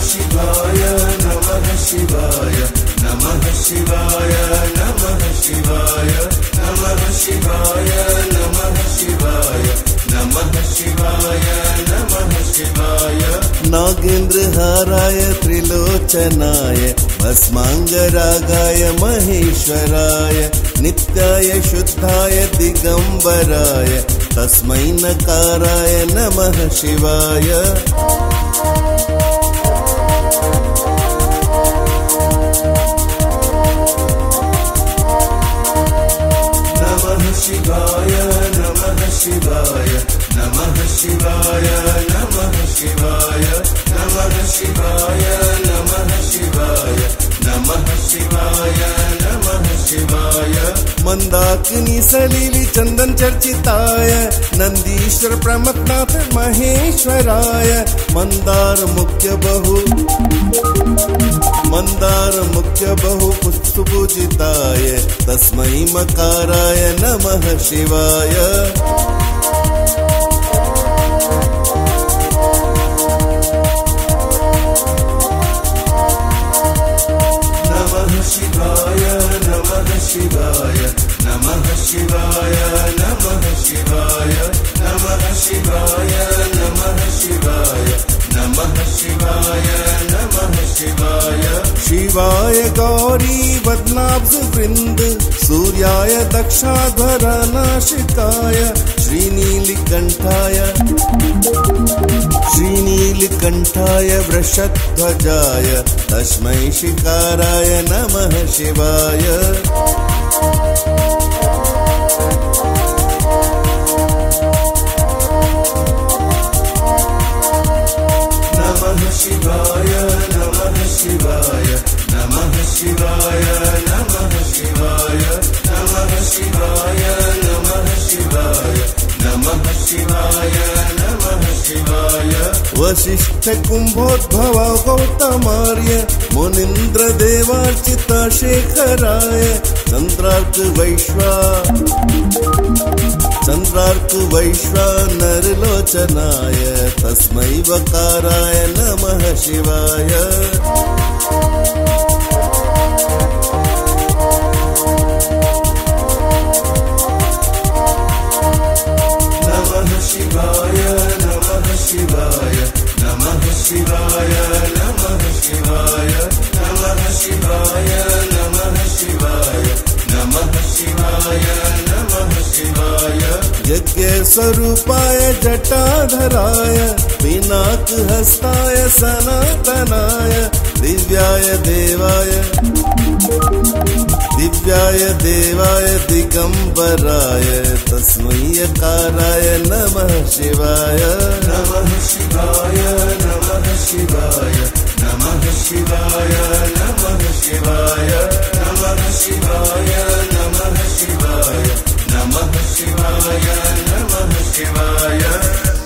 शिवाय नमः शिवाय नमः शिवाय नमः शिवाय नमः शिवाय नमः शिवाय नमः शिवाय नमः शिवाय। नागेन्द्रहाराय त्रिलोचनाय भस्मांगरागाय महेश्वराय नित्याय शुद्धाय दिगंबराय तस्मै नकाराय नमः शिवाय। नमः शिवाय नमः शिवाय नमः शिवाय नमः शिवाय नमः शिवाय नमः शिवाय नमः शिवाय नमः शिवाय। मंदाकिनी सलीली चंदन चर्चिताय नंदीश्वर प्रमथनाथ महेश्वराय मंदार मुख्य बहु पुष्पपूजिताय तस्मै मकाराय नमः शिवाय। नमः शिवाय नमः शिवाय नमः शिवाय नमः शिवाय नमः शिवाय नमः शिवाय नमः शिवाय नमः शिवाय। शिवाय गौरी वदनाब्ज वृंद सूर्याय दक्षाध्वरनाशिकाय श्रीनीलकंठाय वृषध्वजाय तस्मै शिकाराय नमः शिवाय। नमः शिवाय नमः शिवाय नमः शिवाय नमः शिवाय नमः शिवाय नमः शिवाय नमः शिवाय नमः शिवाय। वसिष्ठ कुंभोद्भव गौतमार्य मुनीन्द्र देवार्चित शेखराय चंद्रार्क वैश्वानरलोचनाय तस्मै वकाराय नमः शिवाय। नमः शिवाय नमः शिवाय नमः शिवाय नमः शिवाय नमः शिवाय नमः शिवाय नमः शिवाय नमः शिवाय। यज्ञ स्वरूपाय जटाधराय पिनाक हस्ताय सनातनाय दिव्याय देवाय दिगंबराय तस्मै यकाराय नमः शिवाय। नमः शिवाय नमः शिवाय नमः शिवाय नमः शिवाय नमः शिवाय नमः शिवाय नमः शिवाय नमः शिवाय।